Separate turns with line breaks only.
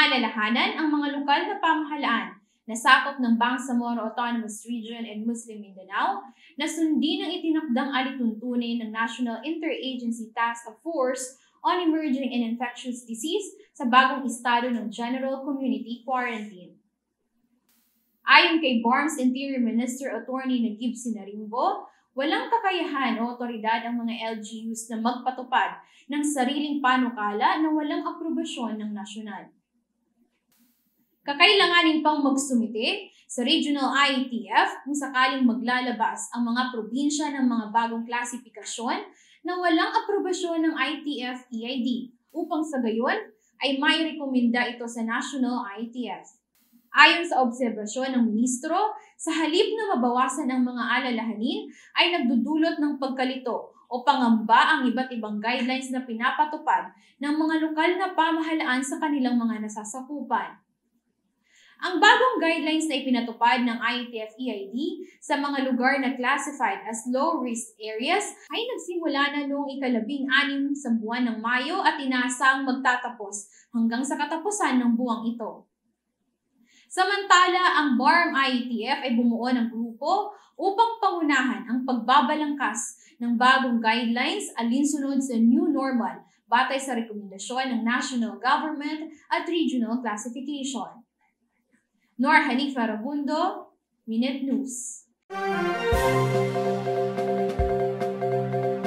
Inaalalahanan ang mga lokal na pamahalaan na sakop ng Bangsamoro Autonomous Region and Muslim Mindanao na sundin ang itinakdang alituntunin ng National Interagency Task Force on Emerging and Infectious Disease sa bagong estado ng General Community Quarantine. Ayon kay BARMS Interior Minister Attorney Naguib Sinarimbo, walang kakayahan o otoridad ang mga LGUs na magpatupad ng sariling panukala na walang aprobasyon ng nasyonal. Kakailanganin pang magsumite sa Regional IETF kung sakaling maglalabas ang mga probinsya ng mga bagong klasifikasyon na walang aprobasyon ng IETF-EID upang sa gayon ay may rekomenda ito sa National IETF. Ayon sa obserbasyon ng ministro, sa halip na mabawasan ang mga alalahanin ay nagdudulot ng pagkalito o pangamba ang iba't ibang guidelines na pinapatupad ng mga lokal na pamahalaan sa kanilang mga nasasakupan. Ang bagong guidelines na ipinatupad ng IETF-EID sa mga lugar na classified as low-risk areas ay nagsimula na noong ika-16 sa buwan ng Mayo at inaasang magtatapos hanggang sa katapusan ng buwang ito. Samantala, ang BARM-IETF ay bumuo ng grupo upang pangunahan ang pagbabalangkas ng bagong guidelines alinsunod sa new normal batay sa rekomendasyon ng national government at regional classification. Nor Hanifa Rabundo, Minute News.